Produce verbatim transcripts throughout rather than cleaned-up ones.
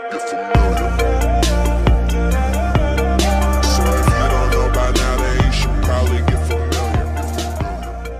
get familiar. So if you don't know by now, then you should probably get familiar.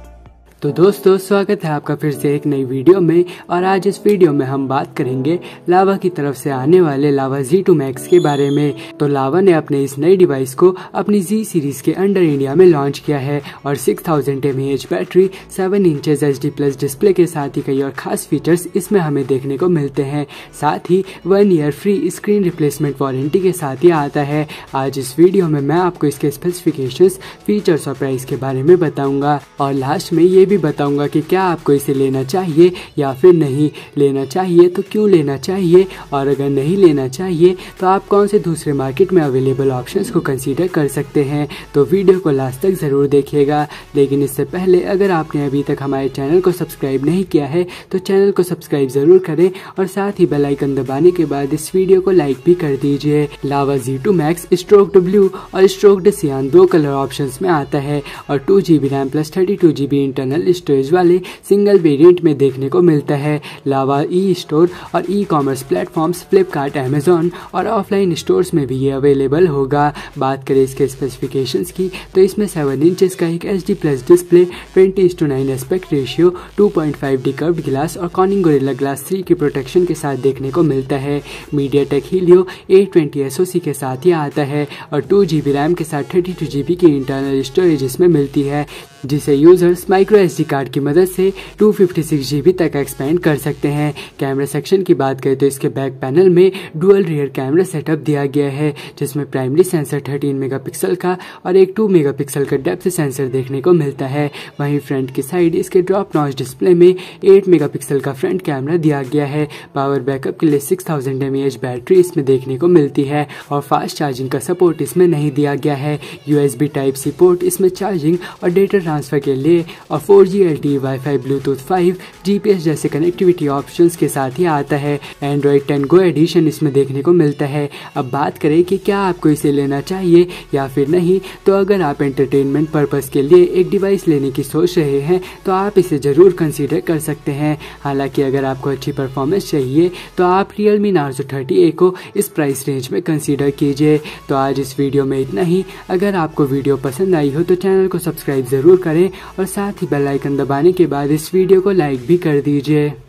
तो दोस्तों स्वागत है आपका फिर से एक नई वीडियो में। और आज इस वीडियो में हम बात करेंगे लावा की तरफ से आने वाले लावा ज़ी टू मैक्स के बारे में। तो लावा ने अपने इस नई डिवाइस को अपनी जी सीरीज के अंडर इंडिया में लॉन्च किया है और six thousand M A H battery, seven inches H D plus display के साथ ही कई और खास फीचर्स इसमें हमें देखने को मिलते हैं। साथ ही one year free screen replacement warranty के साथ ही आता है। आज इस वीडियो में मैं आपको इसके स्पेसिफिकेशंस, फीचर्स और प्राइस के बारे में बताऊंगा और लास्ट में ये भी बताऊंगा कि क्या आपको इसे लेना चाहिए या फिर नहीं लेना चाहिए, तो क्यों लेना चाहिए, और अगर नहीं लेना चाहिए तो आप कौन से दूसरे मार्केट में अवेलेबल ऑप्शंस को कंसीडर कर सकते हैं। तो वीडियो को लास्ट तक ज़रूर देखिएगा। लेकिन इससे पहले अगर आपने अभी तक हमारे चैनल को सब्सक्राइब नहीं किया है तो चैनल को सब्सक्राइब ज़रूर करें और साथ ही बेल आइकन दबाने के बाद इस वीडियो को लाइक भी कर दीजिए। Lava Z two max stroked blue और स्ट्रोक्ड सियान दो कलर ऑप्शंस में आता है और two G B RAM plus thirty two G B internal storage वाले सिंगल वेरिएंट में देखने को मिलता है। लावा ई स्टोर और E commerce platforms Flipkart, Amazon और ऑफलाइन स्टोर्स में भी ये अवेलेबल होगा। बात करें इसके स्पेसिफिकेशंस की तो इसमें सेवन इंचेस का एक H D plus display, twenty is to nine aspect ratio, two point five D curved glass और कॉर्निंग गोरिल्ला ग्लास थ्री की प्रोटेक्शन के साथ देखने को मिलता है। MediaTek Helio eight twenty S O C के साथ ही आता है और टू जी बी रैम के साथ थर्टी टू जी बी की इंटरनल स्टोरेज इसमें मिलती है, जिसे users micro S D card की मदद से two fifty six G B तक एक्सपेंड कर सकते हैं। कैमरा सेक्शन की बात करें तो इसके बैक पैनल में डुअल रियर कैमरा सेटअप दिया गया है, जिसमें प्राइमरी सेंसर थर्टीन मेगापिक्सल का और एक टू मेगापिक्सल का डेप्थ सेंसर देखने को मिलता है। वहीं फ्रंट की साइड इसके ड्रॉप नॉच डिस्प्ले में एट मेगापिक्सल का फ्रंट कैमरा दिया गया है। पावर बैकअप के लिए six thousand M A H battery इसमें देखने को मिलती है और फास्ट चार्जिंग का सपोर्ट इसमें नहीं दिया गया है। U S B type C port इसमें चार्जिंग और डेटा ट्रांसफर के लिए और four G L T E, WiFi, Bluetooth five, G P S जैसे कनेक्टिविटी ऑप्शंस के साथ ही आता है। एंड्रॉइड टेन गो एडिशन इसमें देखने को मिलता है। अब बात करें कि क्या आपको इसे लेना चाहिए या फिर नहीं, तो अगर आप एंटरटेनमेंट पर्पस के लिए एक डिवाइस लेने की सोच रहे हैं तो आप इसे ज़रूर कंसीडर कर सकते हैं। हालांकि अगर आपको अच्छी परफॉर्मेंस चाहिए तो आप रियलमी नार्जो थर्टी ए को इस प्राइस रेंज में कंसीडर कीजिए। तो आज इस वीडियो में इतना ही। अगर आपको वीडियो पसंद आई हो तो चैनल को सब्सक्राइब ज़रूर करें और साथ ही बेल आइकन दबाने के बाद इस वीडियो को लाइक भी कर दीजिए।